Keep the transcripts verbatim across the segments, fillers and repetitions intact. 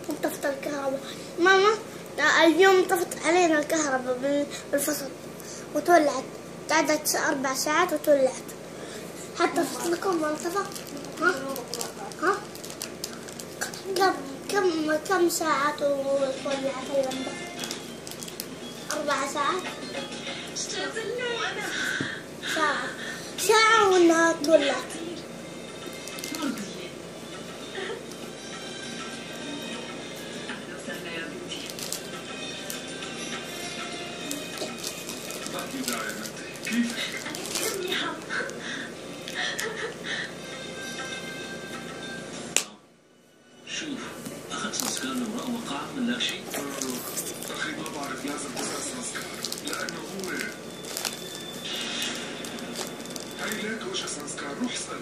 وانطفت الكهرباء. ماما اليوم طفت علينا الكهرباء بالفصل وتولعت، قعدت أربع ساعات وتولعت. حتى فصلكم ما انطفى؟ ها؟ ها؟ كم كم كم ساعات وتولعت اللمبة؟ أربع ساعات؟ ساعة ساعة وإنها تولعت. شوف، أخذت سنسكار وراء وقع من لا شيء؟ أخي ما بعرف، لازم تسأل سنسكار لأنه هو هاي ليك وجه سنسكار، روح اسأل.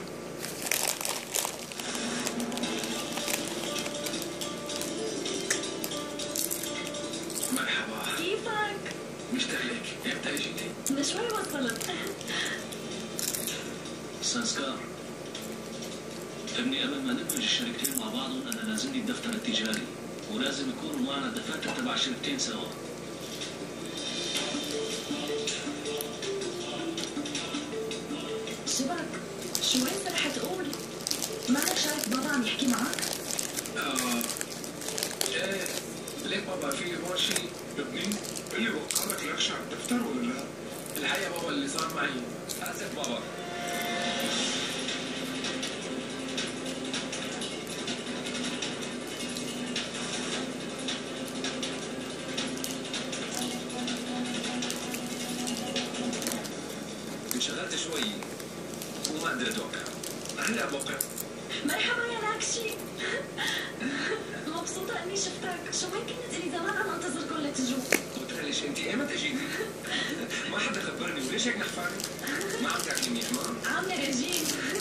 مرحبا، كيفك؟ مشتاق لك، إمتى اجيتي؟ من شوي وصلت. سنسكار، ابني قبل ما ندمج الشركتين مع بعضهم أنا لازمني الدفتر التجاري، ولازم يكونوا معنا دفاتر تبع الشركتين سوا. شبك، شو وين رح تقول؟ مالك شايف بابا عم يحكي معك؟ آه ايه، ليك بابا في هون شيء ابني؟ اللي وقع لك لكشة على الدفتر ولا لا؟ الحقيقة بابا اللي صار معي، آسف بابا. انشغلت شوي وما قدرت اوقع، هلا بوقع. مرحبا يا لاكشي. مبسوطة اني شفتك، شو وين كنت لي زمان عم انتظركم لتجوا. وتخليش انت ايمتى جيتي؟ ما حدا خبرني وليش هيك نحفاني؟ ما عم تاكلي منيح ما؟ عمي رجين.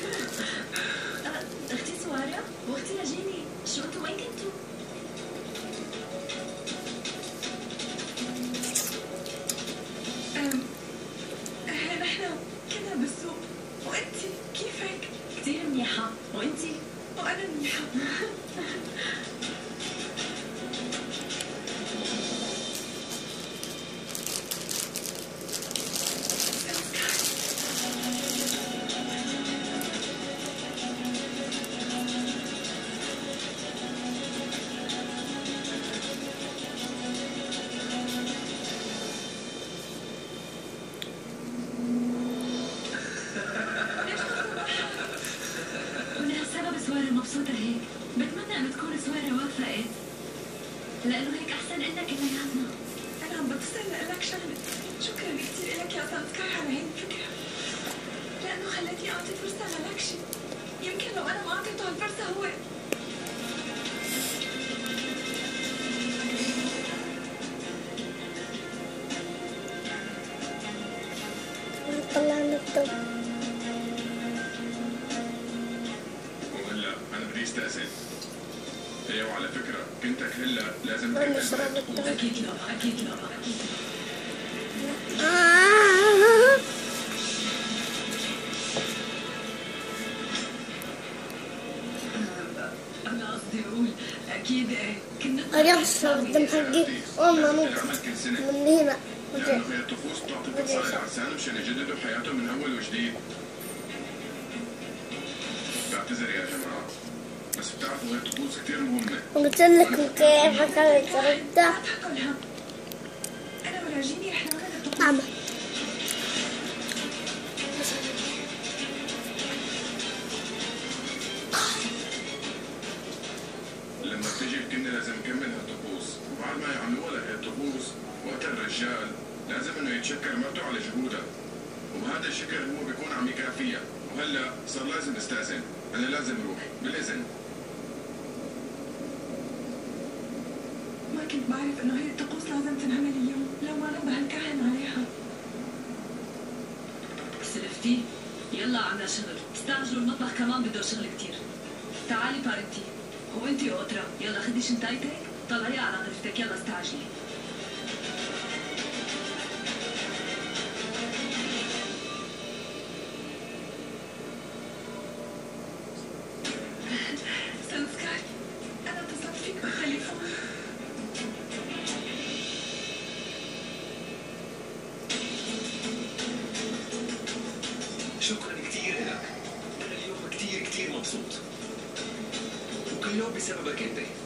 اختي سوارة واختي رجيني، شو انتوا وين كنتوا؟ نحن كنا بالسوق، وانتي كيفك؟ كثير منيحة، وانتي؟ وانا منيحة. مبسوطة هيك، بتمنى انه تكون سوارة وافقت، لأنه هيك أحسن إلنا كلياتنا. أنا عم بتصل لك شغلة، شكرا كثير لك يا سنسكار على هي الفكرة، لأنه خلتني أعطي فرصة للاكشي، يمكن لو أنا ما أعطيته هالفرصة هو طلعنا الضوء. وهلا أنا بدي استأذن. إيه وعلى فكرة بنتك هلا لازم بدنا تكمل نشرب باقي الضوء. أكيد لا، أكيد لا، أكيد لا. آه. أنا قصدي أقول أكيد كنا أريد أشرب الدم حقي وما نوت تعمل كل سنة. من هنا. لأنه هي الطقوس بتعطي فرصة للإنسان مشان يجددوا حياتهم من أول وجديد. بعتذر يا جماعة، بس بتعرفوا هي الطقوس كثير مهمة. قلت لكم كيف أكلت ردة. أنا وراجيني رح نعمل الطقوس. عمل. لما بتجي الكنة لازم نكمل هالطقوس، وبعد ما يعملوها لهي الطقوس وقت الرجال لازم انه يتشكر مرته على جهودها، وبهذا الشكر هو بيكون عم يكافيها. وهلا صار لازم استأذن، انا لازم اروح، بالاذن. ما كنت بعرف إنه هي الطقوس لازم تنعمل اليوم، لو ما نبه الكاهن عليها. سلفتي؟ يلا عنا شغل، استعجلوا المطبخ كمان بده شغل كتير. تعالي بارنتي، وانتي اوترا، يلا خدي شنطايتك، طلعيها على غرفتك، يلا استعجلي. سنسكار، أنا اتصلت فيك بالتليفون. شكرا كثير لك. أنا اليوم كثير كثير مبسوط، وكل يوم بسببك أنت.